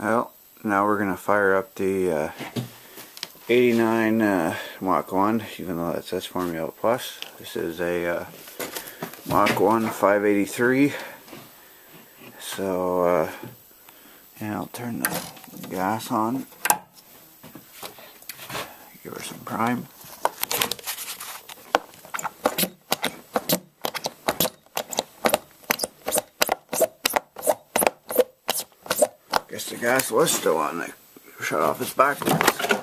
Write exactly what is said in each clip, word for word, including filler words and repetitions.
Well, now we're going to fire up the uh, eighty-nine uh, Mach one, even though that says Formula Plus. This is a uh, Mach one five eighty-three. So, uh, yeah, I'll turn the gas on. Give her some prime. Guess the gas was still on. They shut off its backwards.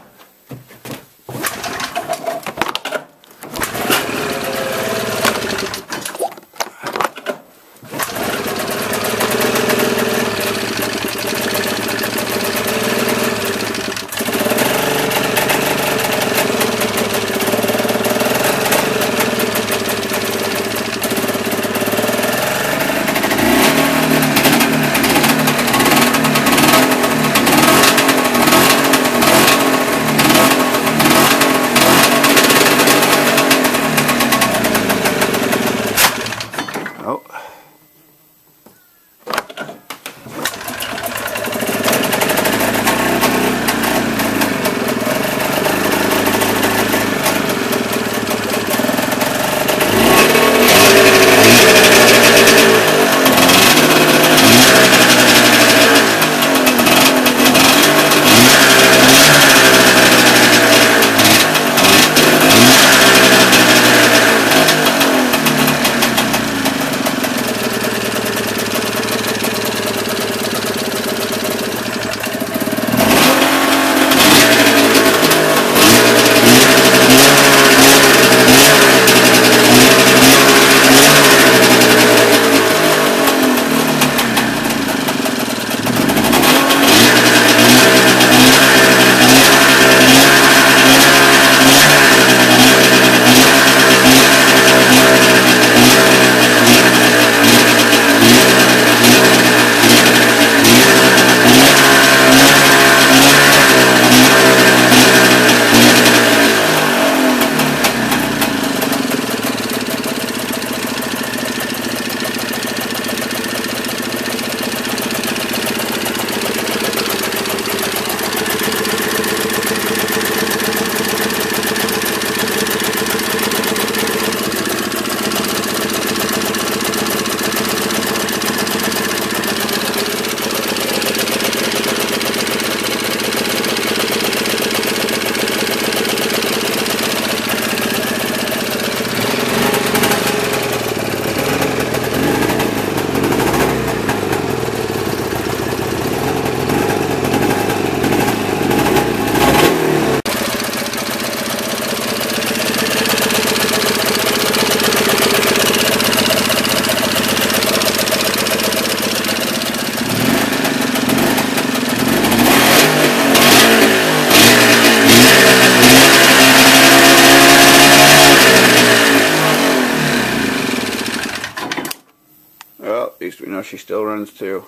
Well, at least we know she still runs too.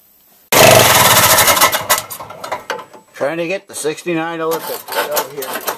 Trying to get the sixty-nine Olympic out here.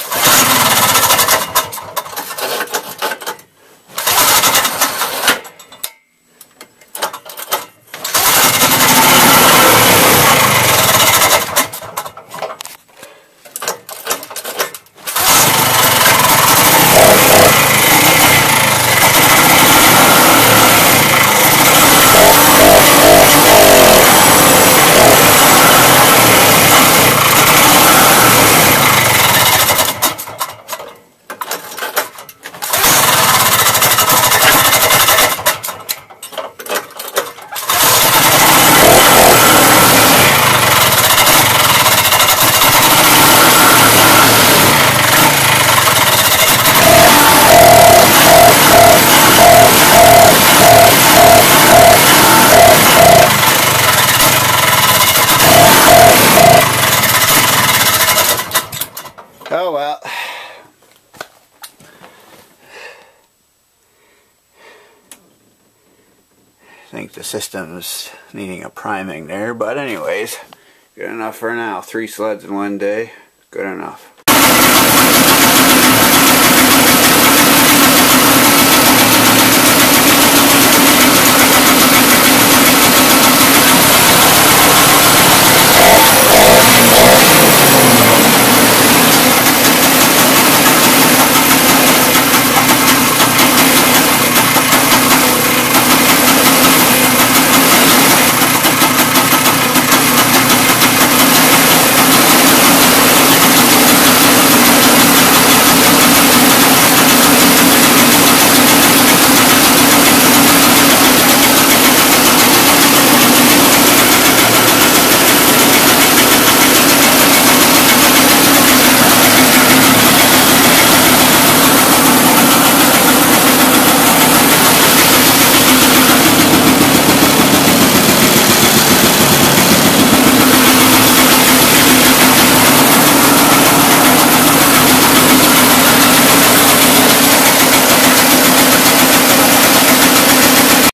Oh well. I think the system's needing a priming there, but anyways, good enough for now. Three sleds in one day, good enough.